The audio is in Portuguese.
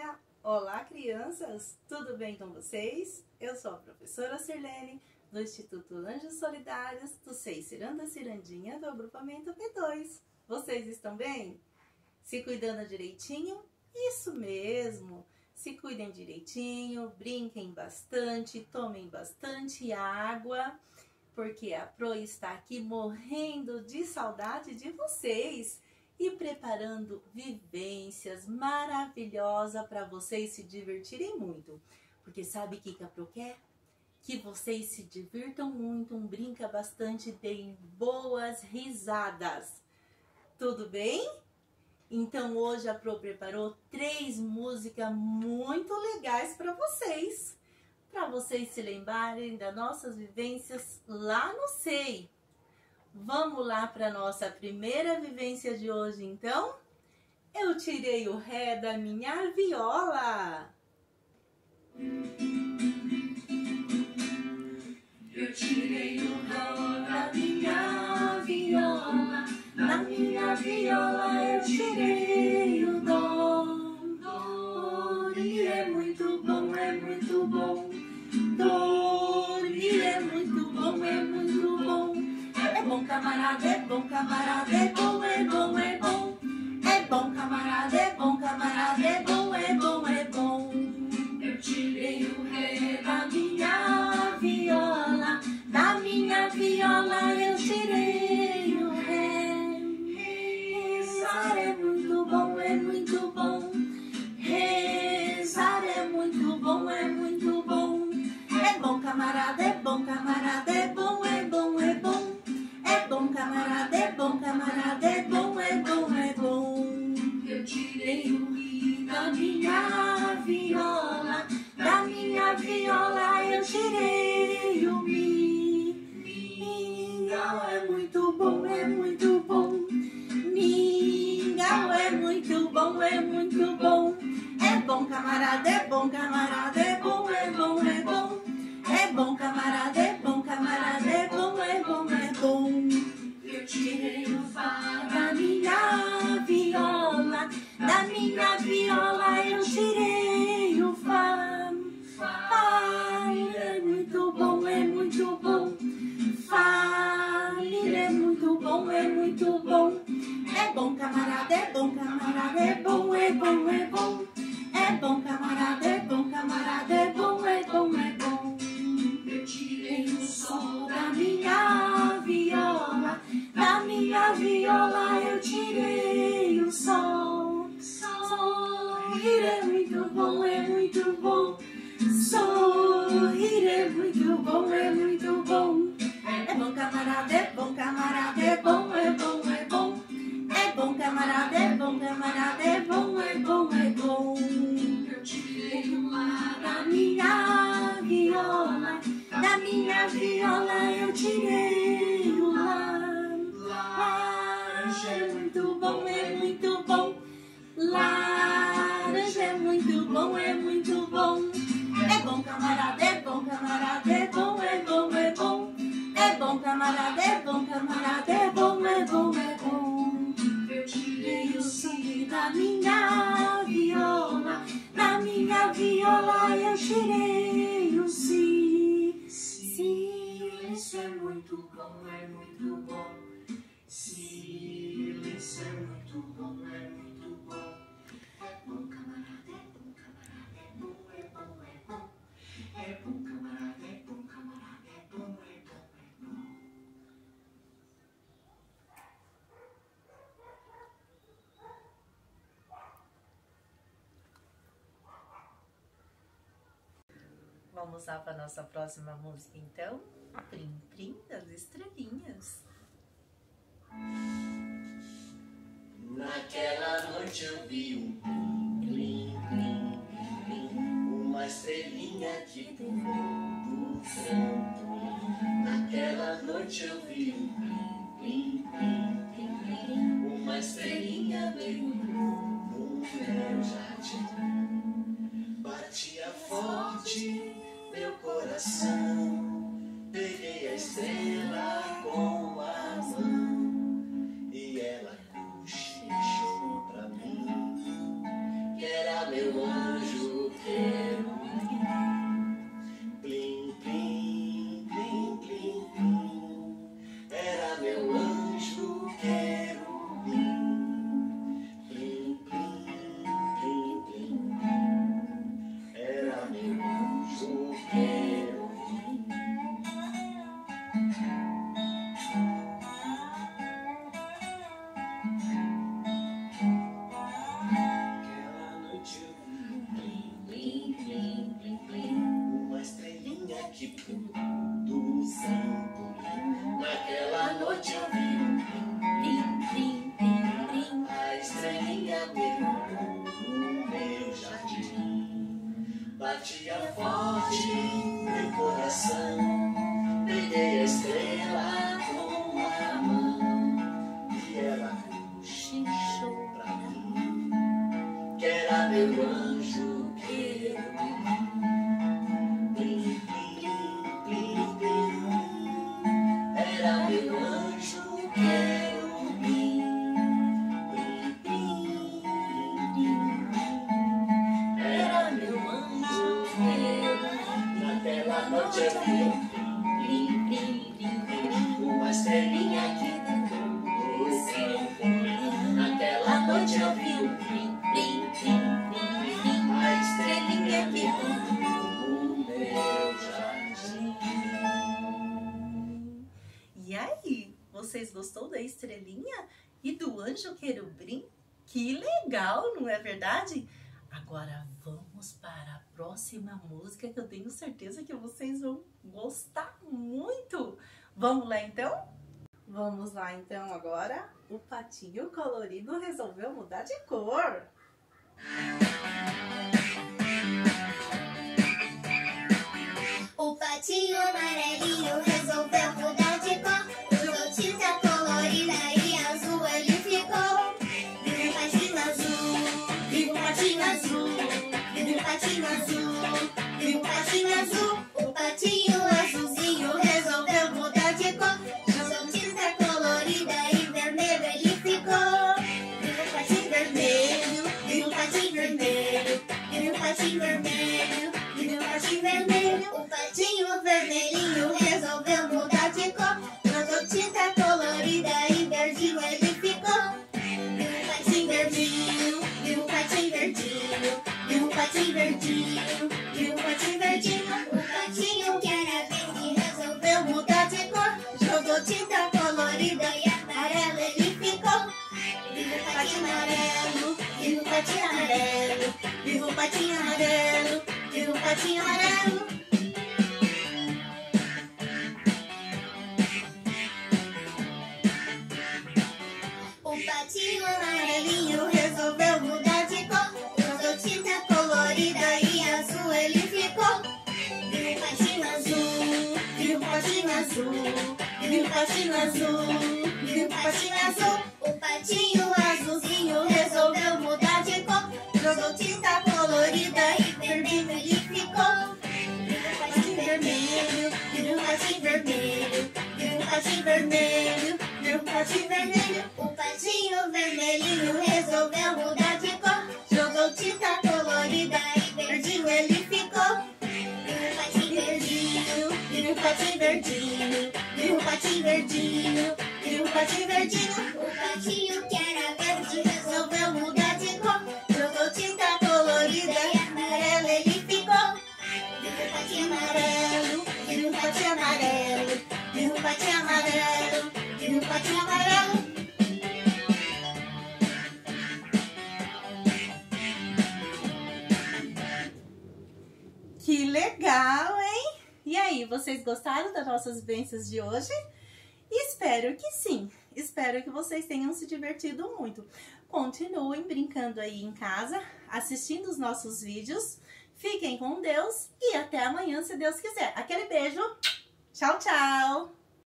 dia! Olá, crianças! Tudo bem com vocês? Eu sou a professora Sirlene, do Instituto Anjos Solidários, do SEI Ciranda Cirandinha, do agrupamento P2. Vocês estão bem? Se cuidando direitinho? Isso mesmo! Se cuidem direitinho, brinquem bastante, tomem bastante água, porque a Pro está aqui morrendo de saudade de vocês e preparando vivências maravilhosas para vocês se divertirem muito. Porque sabe o que a Pro quer? Que vocês se divirtam muito, brinca bastante, deem boas risadas. Tudo bem? Então hoje a Pro preparou 3 músicas muito legais para vocês se lembrarem das nossas vivências lá no SEI. Vamos lá para a nossa primeira vivência de hoje, então? Eu tirei o ré da minha viola. Eu tirei o ré da minha viola. Na minha viola eu tirei o dó. Dó, e é muito bom, é muito bom. Dó, e é muito bom, é muito bom. É bom, camarada, é bom, camarada, é bom, é bom, é bom. É bom, camarada, é bom, camarada, é bom, é bom, é bom. Eu tirei o ré da minha viola. Da minha viola eu tirei o ré. Rezar é muito bom, é muito bom. Rezar é muito bom, é muito bom. É bom, camarada, é bom, camarada, é bom, é bom, é bom. É bom, camarada, é bom, camarada, é bom, é bom, é bom. Eu tirei o ri da minha viola. Da minha viola eu tirei o mi. Mingau é muito bom, é muito bom. Mingau é muito bom, é muito bom. É bom, camarada, é bom, camarada, é bom, é bom, é bom. É bom, camarada, é bom, camarada, é bom, é bom, é bom. Eu tirei o fá da minha viola. Da minha viola eu tirei o fá. Fá é muito bom, é muito bom. Fá é muito bom, é muito bom. É bom, camarada, é bom, camarada, é bom, é bom, é bom. É bom, camarada, é bom, camarada, é bom, é bom, é bom. Eu tirei o sol da minha viola. Da minha viola eu tirei o sol. Sorrir é muito bom, é muito bom. Sorrir é muito bom, é muito bom. É bom, camarada, é bom, camarada, é bom, é bom, é bom. É bom, camarada, é bom, camarada, é bom, é bom, é bom. Eu tirei o lá da minha viola. Da minha viola eu tirei o lá. Laranja é muito bom, é muito bom. Laranja é muito bom, é muito bom. É bom, camarada, é bom, camarada, é bom, é bom, é bom. É bom, camarada, é bom, camarada, é bom, é bom, é bom. Eu tirei o si da minha viola. Da minha viola eu tirei o si. Silêncio é muito bom, é muito bom. Silêncio é muito bom, é muito bom. É bom, camarada, é bom, camarada, é bom, é bom, é bom. É bom, camarada, é bom, camarada, é bom, é bom, é bom. Vamos lá para a nossa próxima música, então? Plim Plim das Estrelinhas. Naquela noite eu vi um plim, plim, plim, plim, uma estrelinha que pulou do trampolim. Naquela noite eu vi um plim, plim, plim, plim, plim, uma estrelinha mergulhou no meu jardim. Batia forte meu coração, peguei a estrela com a mão e ela cochichou pra mim que era meu anjo. que tudo santo. Naquela noite eu vi um plim, plim, plim, plim. A estrelinha brilhou no meu jardim. Batia forte meu coração. Peguei a estrela com a mão e ela cochichou pra mim que era meu anjo querubim. Plim, plim, plim, plim. Era meu anjo querubim. Plim, plim, plim, plim. Era meu anjo querubim. Naquela noite eu vi uma estrelinha que deitou no céu. Naquela noite eu vi um plim, plim, plim, plim, plim. A estrelinha que deitou no meu jardim. E aí, vocês gostou da estrelinha e do anjo querubim? Que legal, não é verdade? Agora vamos para a próxima música que eu tenho certeza que vocês vão gostar muito. Vamos lá então? Vamos lá então agora. O patinho colorido resolveu mudar de cor. O patinho amarelinho resolveu mudar de cor. Usou tinta colorida e azul ele ficou. Viu um patinho azul, viu um patinho azul, viu um patinho azul, viu um patinho azul. O patinho azulzinho resolveu mudar de cor. Usou tinta colorida e vermelho ele ficou. Viu um patinho vermelho, viu um patinho vermelho, viu um patinho vermelho, viu um patinho vermelho. O patinho vermelhinho resolveu mudar de cor. Jogou tinta colorida e verdinho ele ficou. Viu um patinho verdinho, viu um patinho verdinho, viu um patinho verdinho, viu um patinho verdinho. O patinho que era verde resolveu mudar de cor. Jogou tinta colorida e amarelo ele ficou. Viu um patinho amarelo, viu um patinho amarelo, viu um patinho amarelo, viu um patinho amarelo. O patinho amarelinho resolveu mudar de cor. Usou tinta colorida e azul ele ficou. Viu um patinho azul, viu um patinho azul, viu um patinho azul, viu um patinho azul. O patinho azulzinho resolveu mudar de cor. Jogou tinta colorida e vermelho ele ficou. Viu um patinho vermelho, viu um patinho vermelho, viu um patinho vermelho, viu um patinho vermelho. O patinho vermelhinho resolveu mudar de cor. Jogou tinta colorida e verdinho ele ficou. Viu um patinho verdinho, viu um patinho verdinho, viu um patinho verdinho, viu um patinho verdinho. O patinho que era verde resolveu mudar de cor. Jogou tinta colorida e amarelo ele ficou. Viu um patinho amarelo, viu um patinho amarelo, viu um patinho amarelo, viu um patinho amarelo. Que legal, hein? E aí, vocês gostaram das nossas vivências de hoje? Espero que sim. Espero que vocês tenham se divertido muito. Continuem brincando aí em casa, assistindo os nossos vídeos. Fiquem com Deus e até amanhã, se Deus quiser. Aquele beijo. Tchau, tchau.